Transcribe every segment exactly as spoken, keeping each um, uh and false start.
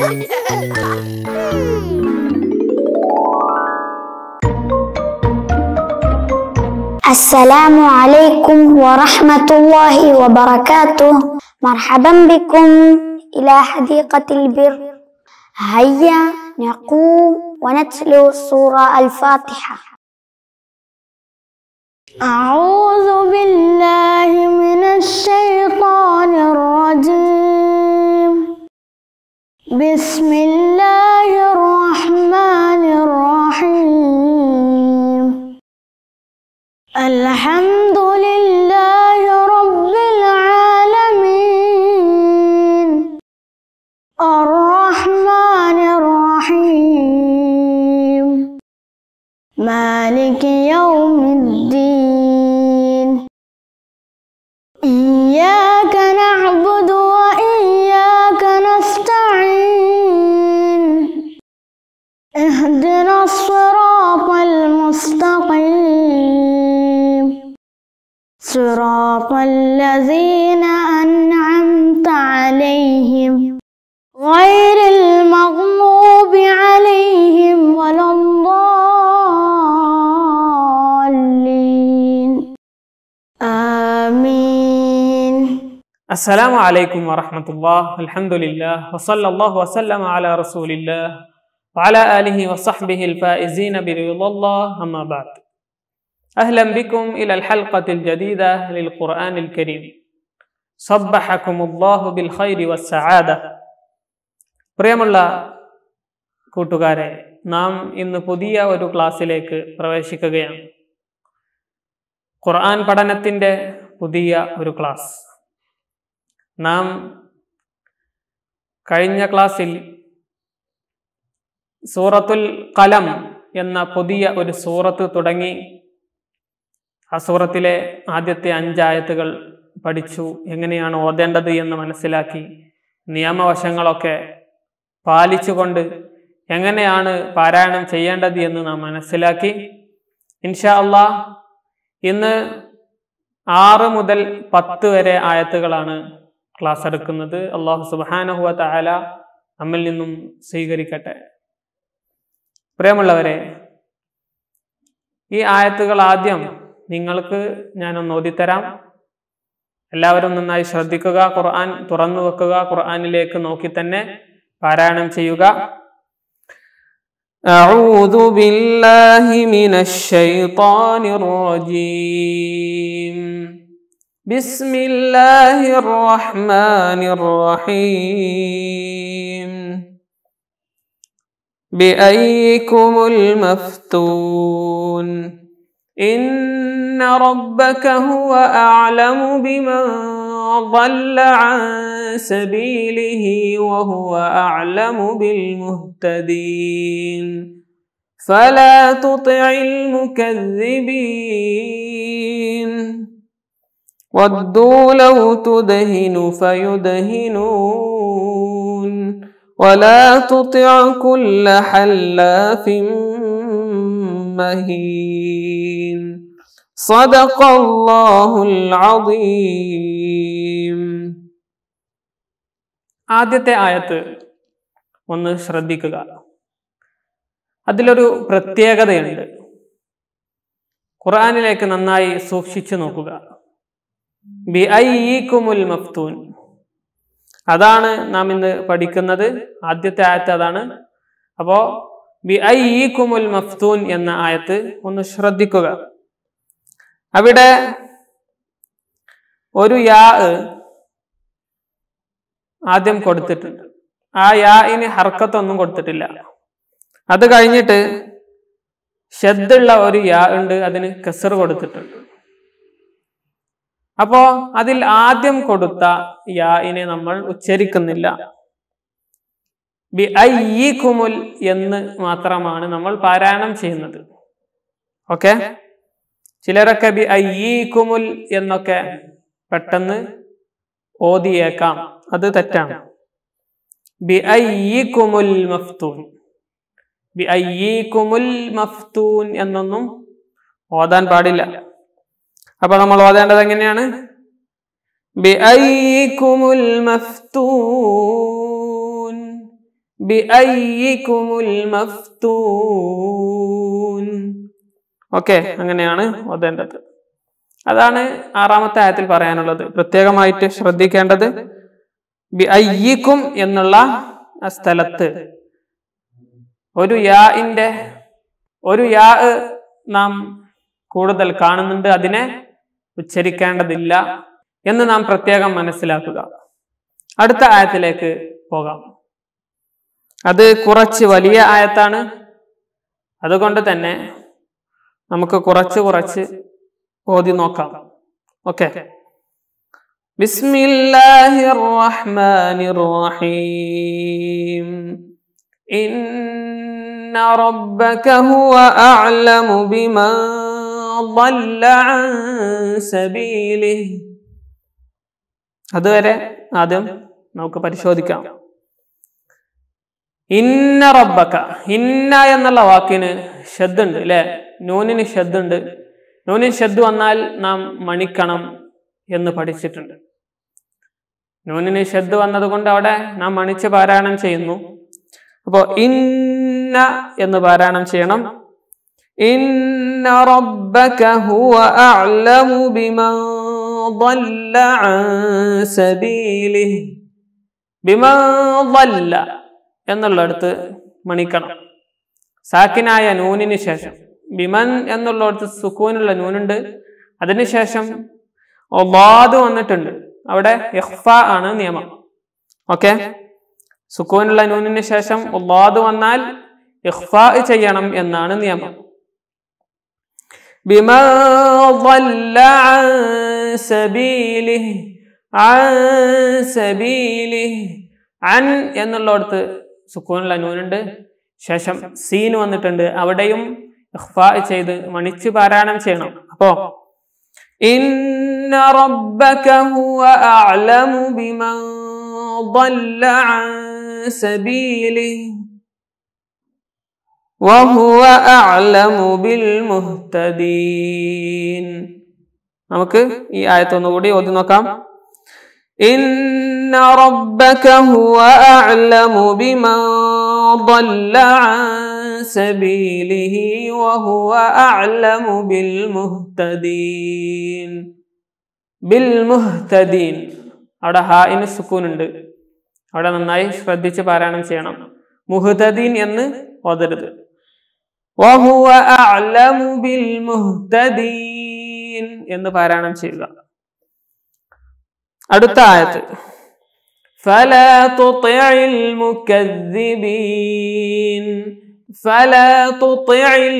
السلام عليكم ورحمة الله وبركاته. مرحبا بكم إلى حديقة البر. هيا نقوم ونتلو سورة الفاتحة. أعوذ بالله من الشيطان الرجيم. بسم الله الرحمن الرحيم. الحمد لله رب العالمين الرحمن الرحيم مالك يوم الدين إياك نعبد وإياك نستعين اهدنا الصراط المستقيم صراط الذين أنعمت عليهم غير المغضوب عليهم ولا الضالين آمين. السلام عليكم ورحمة الله. الحمد لله وصلى الله وسلم على رسول الله وعلى آله وصحبه الفائزين برضا الله. أما بعد، أهلا بكم إلى الحلقة الجديدة للقرآن الكريم. صبحكم الله بالخير والسعادة. പ്രിയമുള്ള കൂട്ടുകാരെ, നാം ഇന്ന് പുതിയ ഒരു ക്ലാസ്സിലേക്ക് പ്രവേശിക്കുകയാണ്. ഖുർആൻ പഠനത്തിൻ്റെ പുതിയ ഒരു ക്ലാസ്. നാം കഴിഞ്ഞ ക്ലാസ്സിൽ സൂറത്തുൽ ഖലം എന്ന പുതിയ ഒരു സൂറത്ത് തുടങ്ങി. ആ സൂറത്തിലെ ആദ്യത്തെ അഞ്ചായത്തുകൾ പഠിച്ചു, എങ്ങനെയാണ് ഓതേണ്ടത് എന്ന് മനസ്സിലാക്കി, നിയമവശങ്ങളൊക്കെ പാലിച്ചുകൊണ്ട് എങ്ങനെയാണ് പാരായണം ചെയ്യേണ്ടത് എന്ന് നാം മനസ്സിലാക്കി. ഇൻഷാ അല്ലാഹ് ഇന്ന് ആറ് മുതൽ പത്ത് വരെ ആയത്തുകളാണ് ക്ലാസ് എടുക്കുന്നത്. അല്ലാഹു സുബ്ഹാനഹു വ തആല നമ്മിൽ നിന്നും സ്വീകരിക്കട്ടെ. പ്രിയമുള്ളവരെ, ഈ ആയത്തുകൾ ആദ്യം നിങ്ങൾക്ക് ഞാനൊന്ന് ഓതിത്തരാം. എല്ലാവരും നന്നായി ശ്രദ്ധിക്കുക, ഖുർആൻ തുറന്നു വെക്കുക, ഖുർആനിലേക്ക് നോക്കി തന്നെ പാരായണം ചെയ്യുക. അഊദു ബില്ലാഹി മിനശ് ശൈത്വാനിർ റജീം. ബിസ്മില്ലാഹിർ റഹ്മാനിർ റഹീം. ബിഅയ്യികുമുൽ മഫ്തൂൻ. إن ربك هو أعلم بمن ضل عن سبيله وهو أعلم بالمهتدين فلا تطع المكذبين ودوا لو تدهن فيدهنون ولا تطع كل حلاف مهين صدق الله العظيم. ആദ്യത്തെ ആയത്ത് ഒന്ന് ശ്രദ്ധിക്കുക. അതിലൊരു പ്രത്യേകതയുണ്ട്. ഖുർആനിലേക്ക് നന്നായി സൂക്ഷിച്ചു നോക്കുക. ബിഅയ്യികുമുൽ മഫ്തൂൻ, അതാണ് നാം ഇന്ന് പഠിക്കുന്നത്. ആദ്യത്തെ ആയത്ത് അതാണ്. അപ്പോ ബിഅയ്യികുമുൽ മഫ്തൂൻ എന്ന ആയത്ത് ഒന്ന് ശ്രദ്ധിക്കുക. അവിടെ ഒരു യാ ആദ്യം കൊടുത്തിട്ടുണ്ട്. ആ യാഇന് ഹർക്കത്തൊന്നും കൊടുത്തിട്ടില്ല. അത് കഴിഞ്ഞിട്ട് ഷദ്ദുള്ള ഒരു യാ ഉണ്ട്, അതിന് കസ്ർ കൊടുത്തിട്ടുണ്ട്. അപ്പോ അതിൽ ആദ്യം കൊടുത്ത യാഇനെ നമ്മൾ ഉച്ചരിക്കുന്നില്ല. ബിഅയ്യികുമുൽ എന്ന് മാത്രമാണ് നമ്മൾ പാരായണം ചെയ്യുന്നത്. ഓക്കെ, ചിലരൊക്കെ ബിഅയ്യികുമുൽ എന്നൊക്കെ പെട്ടെന്ന് ഓതിയേക്കാം, അത് തെറ്റാണ്. ബിഅയ്യികുമുൽ മഫ്തൂൻ, ബിഅയ്യികുമുൽ മഫ്തൂൻ എന്നൊന്നും ഓതാൻ പാടില്ല. അപ്പൊ നമ്മൾ ഓതേണ്ടത് എങ്ങനെയാണ്? ബിഅയ്യികുമുൽ മഫ്തൂൻ ബിഅയ്യികുമുൽ മഫ്തൂൻ. ഓക്കെ, അങ്ങനെയാണ് ഓതേണ്ടത്. അതാണ് ആറാമത്തെ ആയത്തിൽ പറയാനുള്ളത്. പ്രത്യേകമായിട്ട് ശ്രദ്ധിക്കേണ്ടത് ബിഅയ്യികും എന്നുള്ള ആ സ്ഥലത്ത് ഒരു യാഇന്റെ ഒരു യാ നാം കൂടുതൽ കാണുന്നുണ്ട്, അതിനെ ഉച്ചരിക്കേണ്ടതില്ല എന്ന് നാം പ്രത്യേകം മനസ്സിലാക്കുക. അടുത്ത ആയത്തിലേക്ക് പോകാം. അത് കുറച്ച് വലിയ ആയത്താണ്. അതുകൊണ്ട് തന്നെ നമുക്ക് കുറച്ച് കുറച്ച് ഓതി നോക്കാം. ഓക്കെ. ബിസ്മില്ലാഹിർ റഹ്മാനിർ റഹീം. ഇന്ന റബ്ബക ഹുവ അഅലമു ബിമാ ضل عن സബീലിഹി. അതുവരെ ആദ്യം നമുക്ക് പരിശോധിക്കാം. ഇന്ന റബ്ബക, ഇന്ന എന്നുള്ള വാക്കിന് ഷദ്ദുണ്ട് അല്ലെ, നൂനിന് ഷദ്ദുണ്ട്. നൂനിന് ഷദ്ദ് വന്നാൽ നാം മണിക്കണം എന്ന് പഠിച്ചിട്ടുണ്ട്. നൂനിന് ഷദ്ദ് വന്നതുകൊണ്ട് അവിടെ നാം മണിച്ച് പാരായണം ചെയ്യുന്നു. അപ്പോ ഇന്ന എന്ന് പാരായണം ചെയ്യണം. ഇന്ന റബ്ബക ഹുവ അഅലമു ബിമാ ضل عن സബീലിഹി. ബിമാ ضل എന്നുള്ളടത്ത് മണിക്കണം. സാക്കിനായ നൂനിന് ശേഷം ബിമൻ എന്നുള്ളടത്ത് സുക്കൂനുള്ള നൂനുണ്ട്. അതിനുശേഷം ഒബാദ് വന്നിട്ടുണ്ട്. അവിടെ ഇഖ്ഫ ആണ് നിയമം. ഓക്കെ, സുക്കൂനുള്ള നൂനിന് ശേഷം ഒബാദ് വന്നാൽ ഇഖ്ഫ ചെയ്യണം എന്നാണ് നിയമം. ബിമാ ضل عن സബീലിഹി. عن സബീലിഹി. അൻ എന്നുള്ളടത്ത് സുക്കൂനുള്ള നൂനുണ്ട്, ശേഷം സീൻ വന്നിട്ടുണ്ട്. അവിടെയും ഇഖ്ഫാ ചെയ്ത് മണിച്ച് പാരായണം ചെയ്യണം. അപ്പോ ഇന്ന റബ്ബക ഹുവ അഅലമു ബിമൻ ضل عن സബീലിഹി വഹുവ അഅലമു ബിൽ മുഹ്തദീൻ. നമുക്ക് ഈ ആയത്ത് ഒന്നുകൂടി ഓതി നോക്കാം. ഇന്ന റബ്ബക ഹുവ അഅലമു ബിമൻ ضل عن സബീലിഹി വഹുവ അഅലമു ബിൽ മുഹ്തദീൻ. ബിൽ മുഹ്തദീൻ, അവിടെ ഹാഇന് സുക്കൂൻ ഉണ്ട്. അവിടെ നന്നായി ശ്രദ്ധിച്ച് പാരായണം ചെയ്യണം. മുഹ്തദീൻ എന്ന് ഓതരുത്. വഹുവ അഅലമു ബിൽ മുഹ്തദീൻ എന്ന് പാരായണം ചെയ്യുക. അടുത്ത ആയത്ത് ഫലാ തുതിഇൽ മുകദ്ദിബീൻ. ഫലാ തുതിഇൽ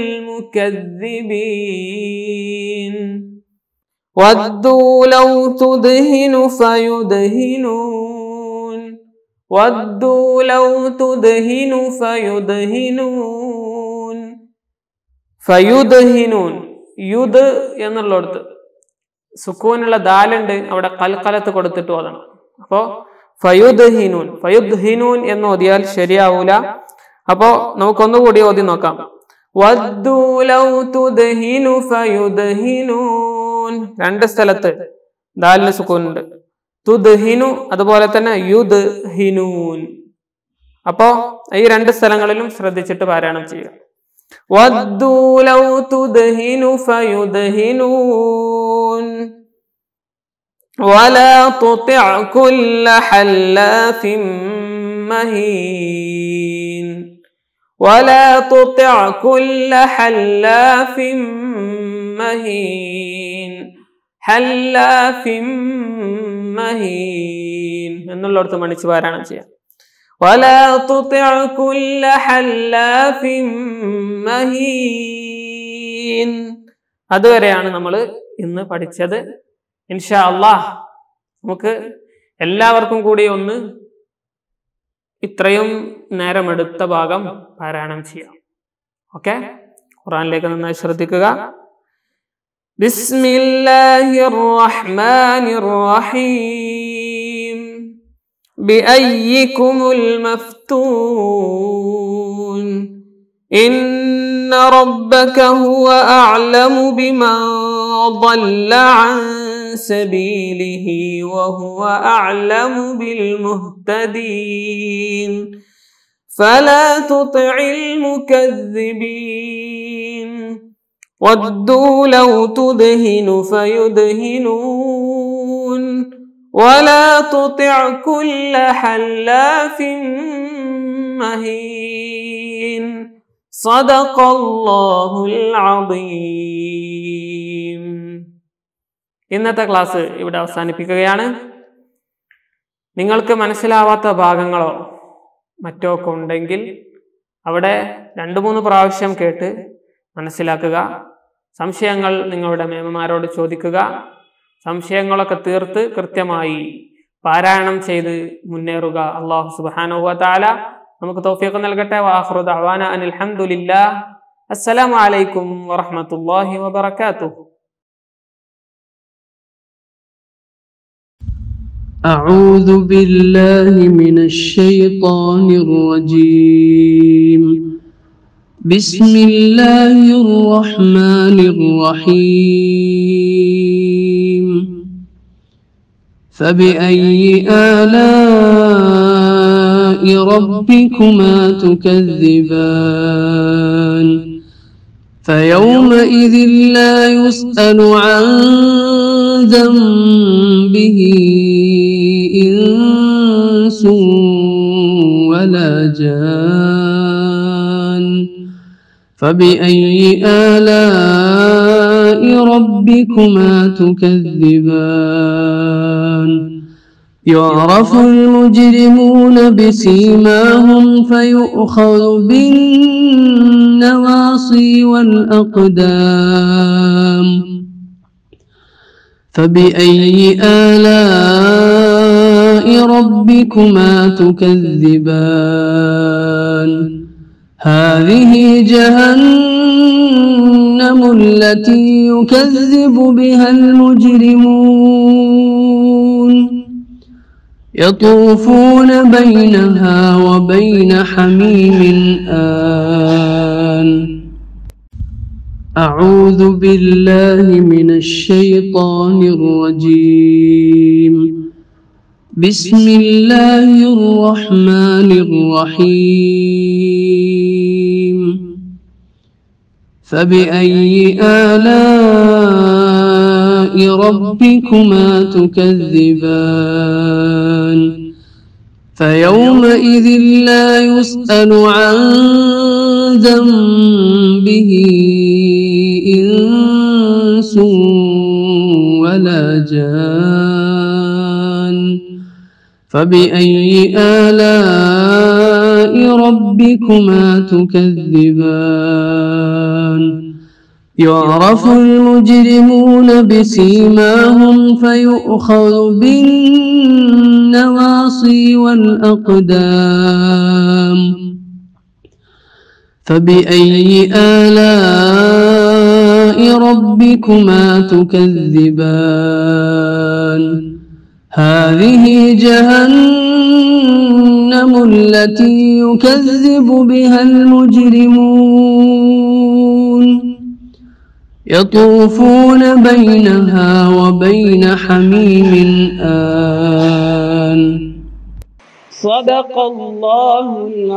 മുകദ്ദിബീൻ. വദ്ദൂ ലൗ തുദ്ഹിനു ഫയുദ്ഹിനൂൻ. വദ്ദൂ ലൗ തുദ്ഹിനു ഫയുദ്ഹിനൂൻ. ഫയുദ്ഹിനൂൻ, യുദ് എന്നുള്ളടത്ത് സുക്കൂനുള്ള ദാലുണ്ട്. അവിടെ കൽക്കലത്ത് കൊടുത്തിട്ട് ഓതണം. അപ്പോ ഫയുദ്ഹിനൂൻ, ഫയുദ്ഹിനൂൻ എന്ന് ഓതിയാൽ ശരിയാവൂല. അപ്പോ നമുക്കൊന്നുകൂടി ഓതി നോക്കാം. വദ്ദൂ ലൗ തുദ്ഹിനു ഫയുദ്ഹിനൂൻ. രണ്ട് സ്ഥലത്ത് ദാലിന് സുക്കൂനുണ്ട്. തുദ്ഹിനു അതുപോലെ തന്നെ യുദ്ഹിനൂൻ. അപ്പോ ഈ രണ്ട് സ്ഥലങ്ങളിലും ശ്രദ്ധിച്ചിട്ട് പാരായണം ചെയ്യുക. വദ്ദൂ ലൗ തുദ്ഹിനു ഫയുദ്ഹിനൂൻ. വലാ തുതിഅ കുല്ല ഹല്ലാഫിൻ മഹീൻ. വലാ തുതിഅ കുല്ല ഹല്ലാഫിൻ മഹീൻ. ഹല്ലാഫിൻ മഹീൻ എന്നുള്ളടത്ത് മണിച്ച് പാരായണം ചെയ്യാം. വലാ തുതിഅ കുല്ല ഹല്ലാഫിൻ മഹീൻ. അതുവരെയാണ് നമ്മൾ ഇന്ന് പഠിച്ചത്. ഇൻഷാ അല്ലാഹ് നമുക്ക് എല്ലാവർക്കും കൂടി ഒന്ന് ഇത്രയും നേരമെടുത്ത ഭാഗം പാരായണം ചെയ്യാം. ഓക്കെ, ഖുർആനിലേക്ക് നന്നായി ശ്രദ്ധിക്കുക. ബിസ്മില്ലാഹിർ റഹ്മാനിർ റഹീം. ബിഅയ്യികുമുൽ മഫ്തൂൻ. ഇന്ന റബ്ബക ഹുവ അഅലമു ബിമൻ ضل عن സബീലിഹി വഹുവ അഅലമു ബിൽ മുഹ്തദീൻ. فلا تطع المكذبين ودوا لو تدهن فيدهنون ولا تطع كل حلاف مهين صدق الله العظيم. ഇന്നത്തെ ക്ലാസ് ഇവിടെ അവസാനിപ്പിക്കുകയാണ്. നിങ്ങൾക്ക് മനസ്സിലാവാത്ത ഭാഗങ്ങളോ മറ്റോ ഒക്കെ ഉണ്ടെങ്കിൽ അവിടെ രണ്ട് മൂന്ന് പ്രാവശ്യം കേട്ട് മനസ്സിലാക്കുക. സംശയങ്ങൾ നിങ്ങളുടെ മേമമാരോട് ചോദിക്കുക. സംശയങ്ങളൊക്കെ തീർത്ത് കൃത്യമായി പാരായണം ചെയ്ത് മുന്നേറുക. അല്ലാഹു സുബ്ഹാനഹു വ തആല നമുക്ക് തൗഫീഖ് നൽകട്ടെ. വആഖിറു ദഅവാന അനിൽ ഹംദുലില്ലാഹ്. അസ്സലാമു അലൈക്കും വറഹ്മത്തുള്ളാഹി വബറകാതുഹു. أعوذ بالله من الشيطان الرجيم. بسم الله الرحمن الرحيم. فبأي آلاء ربكما تكذبان فيومئذ لا يسأل عن ذنبه إنس ولا جان فبأي آلاء ربكما تكذبان يعرف المجرمون بسيماهم فيؤخذ بالنواصي والأقدام فبأي آلاء ربكما تكذبان هذه جهنم التي يكذب بها المجرمون يطوفون بينها وبين حميم آن. أعوذ بالله من الشيطان الرجيم. بسم الله الرحمن الرحيم. فبأي آلاء ربكما تكذبان فيومئذ لا يسأل عن ذنبه إنس ولا جان فبأي آلاء ربكما تكذبان يعرف المجرمون بسيماهم فيؤخذ بالنواصي والأقدام فبأي آلاء ربكما تكذبان هذه جهنم التي يكذب بها المجرمون يطوفون بينها وبين حميم آن. صدق الله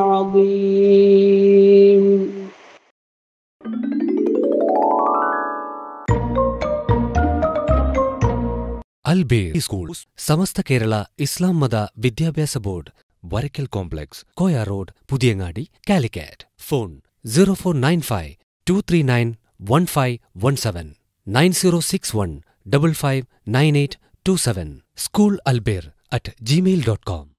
العظيم. അൽബേർ school Samastha Kerala Islam Matha Vidyabhyasa board Varakkal complex Koya road Puthiyangadi Calicut. Phone zero four nine five two three nine one five one seven nine zero six one double five nine eight two seven. School Albir at Gmail dot com.